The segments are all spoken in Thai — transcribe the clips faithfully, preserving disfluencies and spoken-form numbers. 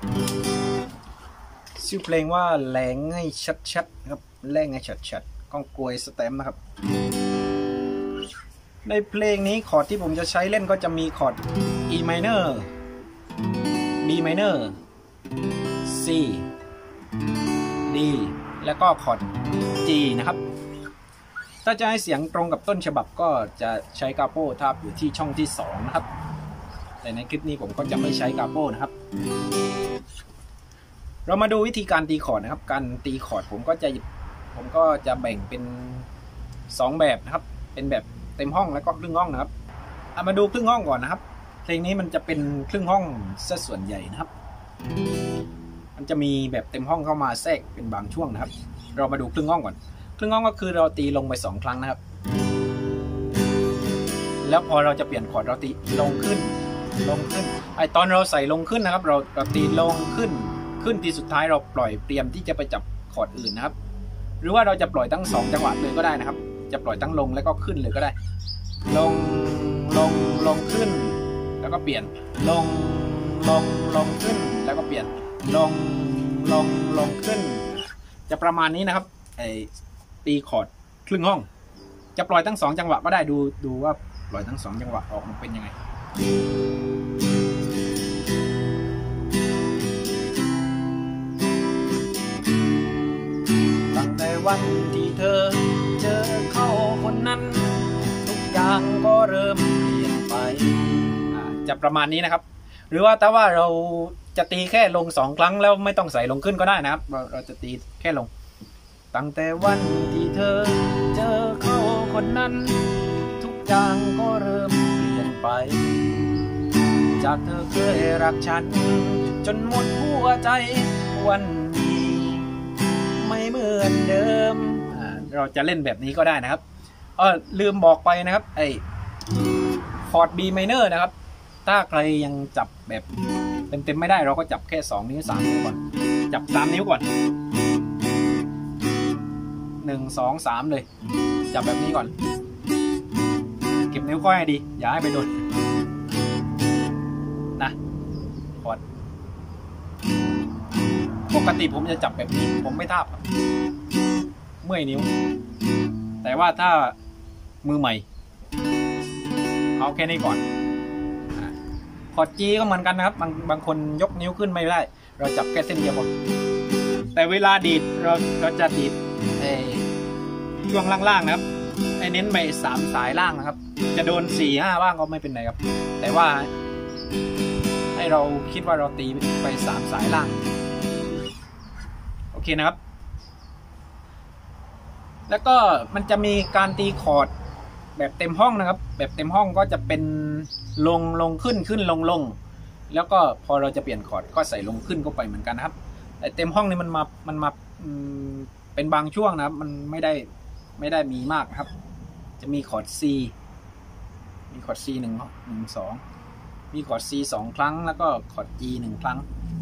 ชื่อเพลงว่าแรงง่ายชัดๆครับแรงง่ายชัดๆก้องกลวยสแตมป์นะครับในเพลงนี้คอร์ดที่ผมจะใช้เล่นก็จะมีคอร์ด E minor B minor C D แล้วก็คอร์ด G นะครับถ้าจะให้เสียงตรงกับต้นฉบับก็จะใช้กาโปทาบอยู่ที่ช่องที่สองนะครับแต่ในคลิปนี้ผมก็จะไม่ใช้กาโปนะครับเรามาดูวิธีการตีคอร์ดนะครับการตีคอร์ดผมก็จะผมก็จะแบ่งเป็นสองแบบนะครับเป็นแบบเต็มห้องแล้วก็ครึ่งห้องนะครับเอามาดูครึ่งห้องก่อนนะครับเพลงนี้มันจะเป็นครึ่งห้องซะส่วนใหญ่นะครับมันจะมีแบบเต็มห้องเข้ามาแทรกเป็นบางช่วงนะครับเรามาดูครึ่งห้องก่อนครึ่งห้องก็คือเราตีลงไปสองครั้งนะครับแล้วพอเราจะเปลี่ยนคอร์ดเราตีลงขึ้นลงขึ้นไอตอนเราใส่ลงขึ้นนะครับเราเราตีลงขึ้นขึ้นทีสุดท้ายเราปล่อยเตรียมที่จะไปจับคอร์ดอื่นนะครับหรือว่าเราจะปล่อยทั้งสองจังหวะเลยก็ได้นะครับจะปล่อยทั้งลงแล้วก็ขึ้นเลยก็ได้ลงลงลงขึ้นแล้วก็เปลี่ยนลงลงลงขึ้นแล้วก็เปลี่ยนลงลงลงขึ้นจะประมาณนี้นะครับไอตีคอร์ดครึ่งห้องจะปล่อยทั้งสองจังหวะก็ได้ดูดูว่าปล่อยทั้งสองจังหวะออกมันเป็นยังไงตั้งแต่วันที่เธอเจอเขาคนนั้นทุกอย่างก็เริ่มเปลี่ยนไปจะประมาณนี้นะครับหรือว่าแต่ว่าเราจะตีแค่ลงสองครั้งแล้วไม่ต้องใส่ลงขึ้นก็ได้นะครับเราจะตีแค่ลงตั้งแต่วันที่เธอเจอเขาคนนั้นทุกอย่างก็เริ่มเปลี่ยนไปจากเธอเคยรักฉันจนหมดหัวใจวันนี้ไม่เหมือนเดิมเราจะเล่นแบบนี้ก็ได้นะครับเออลืมบอกไปนะครับไอ้คอร์ด B minor นะครับถ้าใครยังจับแบบเต็มๆไม่ได้เราก็จับแค่สองนิ้วสามนิ้วก่อนจับสามนิ้วก่อนหนึ่งสองสามเลยจับแบบนี้ก่อนเก็บนิ้วก้อยให้ดีอย่าให้ไปโดนนะคอร์ดปกติผมจะจับแบบนี้ผมไม่ทาบเมื่อยนิ้วแต่ว่าถ้ามือใหม่เอาแค่นี้ก่อนคอร์ด G ก็เหมือนกันนะครับบางบางคนยกนิ้วขึ้นไม่ได้เราจับแค่เส้นเดียวพอแต่เวลาดีดเราเราจะดีดช่วงล่างๆนะครับไอ้เน้นไปสามสายล่างนะครับจะโดนสี่ห้าบ้างก็ไม่เป็นไรครับแต่ว่าให้เราคิดว่าเราตีไปสามสายล่างโอเคนะครับแล้วก็มันจะมีการตีคอร์ดแบบเต็มห้องนะครับแบบเต็มห้องก็จะเป็นลงลงขึ้นขึ้นลงลงแล้วก็พอเราจะเปลี่ยนคอร์ดก็ใส่ลงขึ้นก็ไปเหมือนกันนะครับแต่เต็มห้องนี่มันมามันมาเป็นบางช่วงนะครับมันไม่ได้ไม่ได้มีมากนะครับจะมีคอร์ด C มีคอร์ด C หนึ่งหนึ่งสองมีคอร์ด C สองครั้งแล้วก็คอร์ด G หนึ่งครั้ง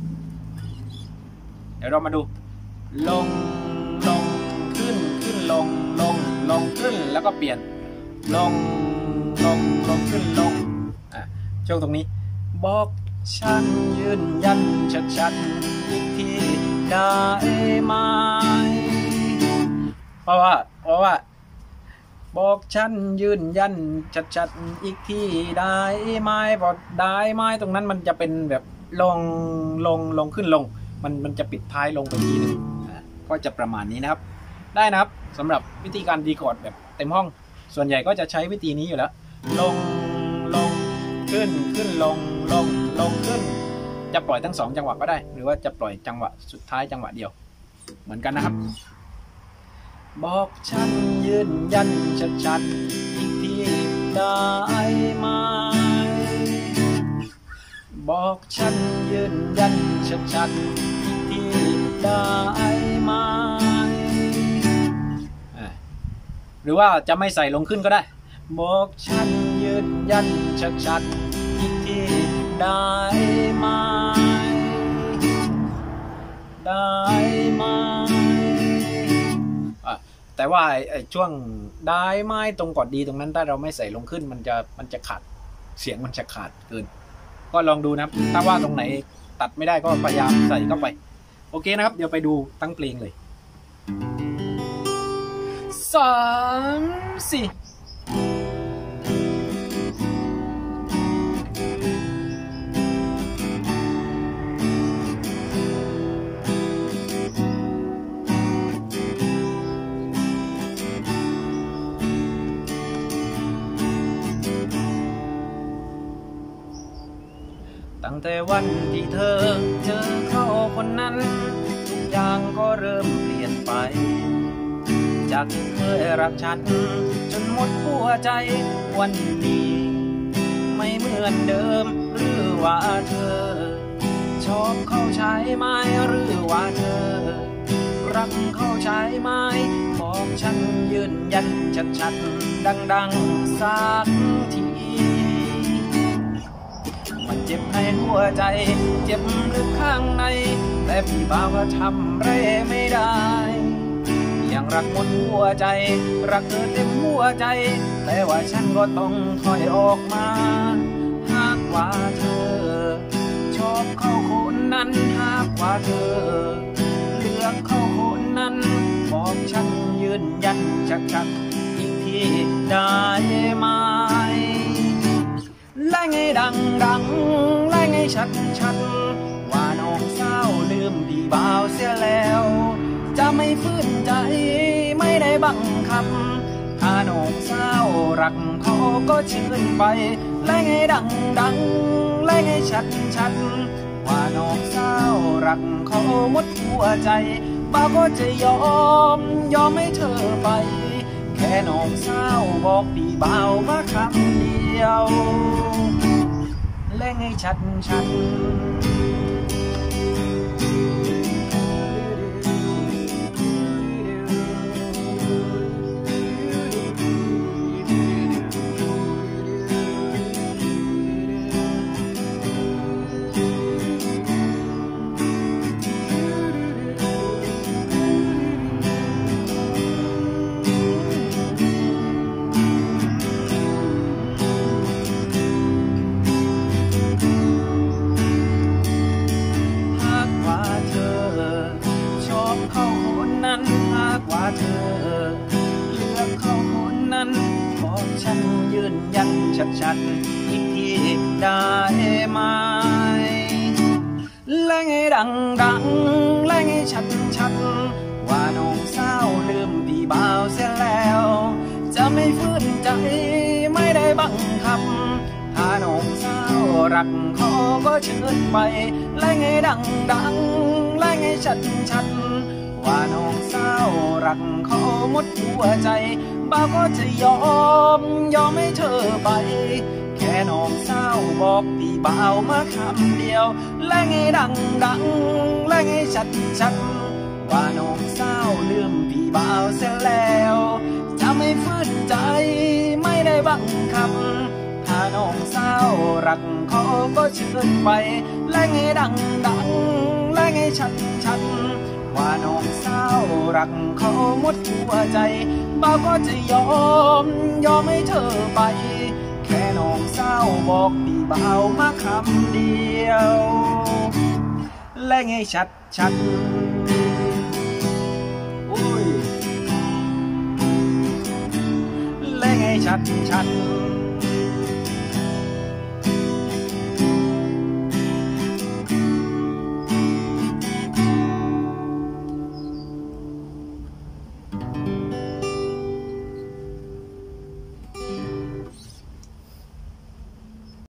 เดี๋ยวเรามาดูลงลงขึ้นขึ้นลงลงลงขึ้นแล้วก็เปลี่ยนลงลงลงขึ้นลงอ่ะช่วงตรงนี้บอกฉันยืนยันชัดๆอีกทีได้ไหมเพราะว่าเพราะว่าบอกฉันยืนยันชัดๆอีกทีได้ไหมพอได้ไหมตรงนั้นมันจะเป็นแบบลงลงลงขึ้นลงมันมันจะปิดท้ายลงไปทีนึงก็จะประมาณนี้นะครับได้นะครับสำหรับวิธีการตีคอร์ดแบบเต็มห้องส่วนใหญ่ก็จะใช้วิธีนี้อยู่แล้วลงลงขึ้นขึ้นลงลงลงขึ้นจะปล่อยทั้งสองจังหวะก็ได้หรือว่าจะปล่อยจังหวะสุดท้ายจังหวะเดียวเหมือนกันนะครับบอกฉันยืนยันชัดๆอีกทีได้ไหมบอกฉันยืนยันชัดๆอีกทีได้ไหมหรือว่าจะไม่ใส่ลงขึ้นก็ได้บอกฉันยืนยันชัดๆอีกทีได้ไหมได้ไหมแต่ว่าไอ้ช่วงได้ไหมตรงกอดดีตรงนั้นถ้าเราไม่ใส่ลงขึ้นมันจะมันจะขาดเสียงมันจะขาดเกินก็ลองดูนะถ้าว่าตรงไหนตัดไม่ได้ก็พยายามใส่เข้าไปโอเคนะครับเดี๋ยวไปดูตั้งเพลงเลยสามสี่ตั้งแต่วันที่เธอเจอเขาคนนั้นทุกอย่างก็เริ่มเปลี่ยนไปจากที่เคยรักฉันจนหมดหัวใจวันนี้ไม่เหมือนเดิมหรือว่าเธอชอบเขาใช้ไหมหรือว่าเธอรักเขาใช้ไหมบอกฉันยืนยันชัดๆดังๆสักทีมันเจ็บในหัวใจเจ็บลึกข้างในแต่พี่บ่าวก็ทำไรไม่ได้ยังรักหมดหัวใจรักเธอเต็มหัวใจแต่ว่าฉันก็ต้องถอยออกมาหากว่าเธอชอบเขาคนนั้นหากว่าเธอเลือกเขาคนนั้นบอกฉันยืนยันชัดๆอีกทีได้ไหมและไงดังดังและไงชัดชัดว่าน้องสาวลืมพี่บ่าวเสียแล้วจะไม่ฝืนใจไม่ได้บังคับถ้าน้องสาวรักเขาก็เชิญไปและไงดังดังและไงชัดชัดว่าน้องสาวรักเขาหมดหัวใจบ่าวก็จะยอมยอมให้เธอไปแค่น้องสาวบอกพี่บ่าวมาคำเดียวและไงชัดชัดหากว่าเธอเลือกเขาคนนั้นบอกฉันยืนยันชัดๆอีกทีได้ไหมและไงดังดังและไงชัดชัดว่าน้องสาวลืมพี่บ่าวเสียแล้วจะไม่ฝืนใจไม่ได้บังคับถ้าน้องสาวรักเขาก็เชิญไปและไงดังดังและไงชัดชัดว่าน้องสาวรักเขาหมดหัวใจบ่าวก็จะยอมยอมให้เธอไปแค่น้องสาวบอกพี่บ่าวมาคำเดียวและไงดังดังและไงชัดชัดว่าน้องสาวลืมพี่บ่าวเสียแล้วจะไม่ฝืนใจไม่ได้บังคับถ้าน้องสาวรักเขาก็เชิญไปและไงดังดังและไงชัดชัดว่าน้องสาวรักเขาหมดหัวใจบ่าวก็จะยอมยอมให้เธอไปแค่น้องสาวบอกพี่บ่าวมาคำเดียวและไงชัดชัดโอ้ยและไงชัดชัด